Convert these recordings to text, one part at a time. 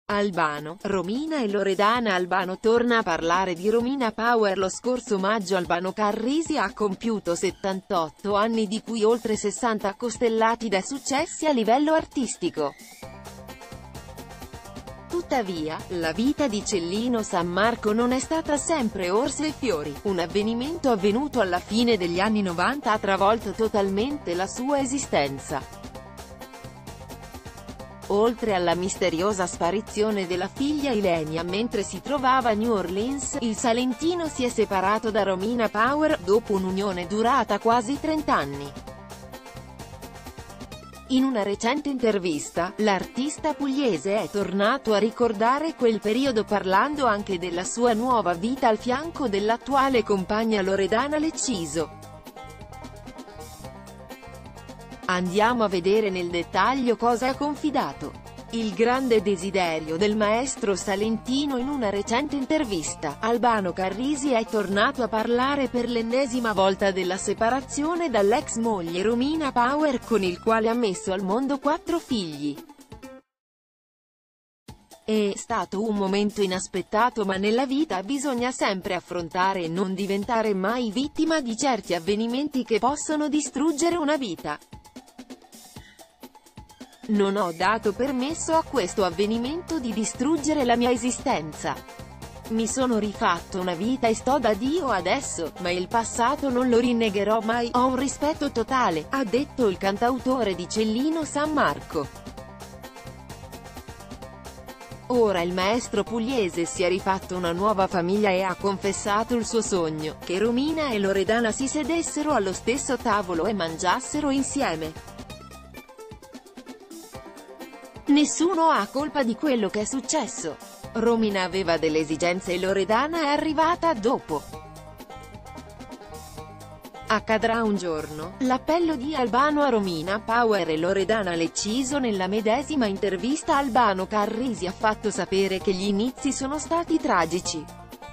Albano, Romina e Loredana. Albano torna a parlare di Romina Power. Lo scorso maggio Albano Carrisi ha compiuto 78 anni, di cui oltre 60 costellati da successi a livello artistico. Tuttavia, la vita di Cellino Sammarco non è stata sempre orse e fiori. Un avvenimento avvenuto alla fine degli anni 90 ha travolto totalmente la sua esistenza. Oltre alla misteriosa sparizione della figlia Ilenia mentre si trovava a New Orleans, il salentino si è separato da Romina Power, dopo un'unione durata quasi 30 anni. In una recente intervista, l'artista pugliese è tornato a ricordare quel periodo parlando anche della sua nuova vita al fianco dell'attuale compagna Loredana Lecciso. Andiamo a vedere nel dettaglio cosa ha confidato il grande desiderio del maestro salentino in una recente intervista. Albano Carrisi è tornato a parlare per l'ennesima volta della separazione dall'ex moglie Romina Power, con il quale ha messo al mondo 4 figli. È stato un momento inaspettato, ma nella vita bisogna sempre affrontare e non diventare mai vittima di certi avvenimenti che possono distruggere una vita. Non ho dato permesso a questo avvenimento di distruggere la mia esistenza. Mi sono rifatto una vita e sto da Dio adesso, ma il passato non lo rinnegherò mai, ho un rispetto totale, ha detto il cantautore di Cellino Sammarco. Ora il maestro pugliese si è rifatto una nuova famiglia e ha confessato il suo sogno, che Romina e Loredana si sedessero allo stesso tavolo e mangiassero insieme. Nessuno ha colpa di quello che è successo. Romina aveva delle esigenze e Loredana è arrivata dopo. Accadrà un giorno. L'appello di Albano a Romina Power e Loredana Lecciso. Nella medesima intervista Albano Carrisi ha fatto sapere che gli inizi sono stati tragici.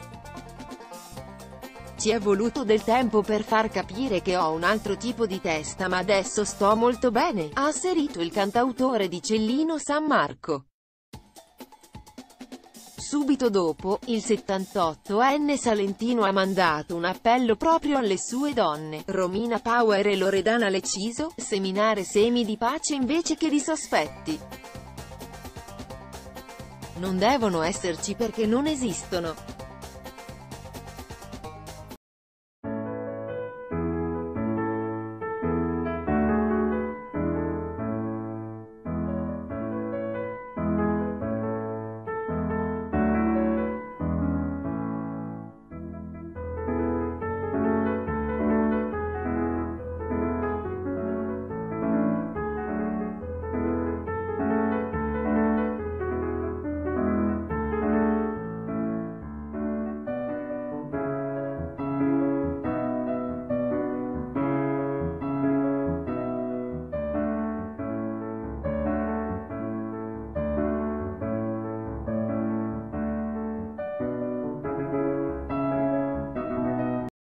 Ci è voluto del tempo per far capire che ho un altro tipo di testa, ma adesso sto molto bene, ha asserito il cantautore di Cellino Sammarco. Subito dopo, il 78enne salentino ha mandato un appello proprio alle sue donne, Romina Power e Loredana Lecciso: seminare semi di pace invece che di sospetti. Non devono esserci perché non esistono.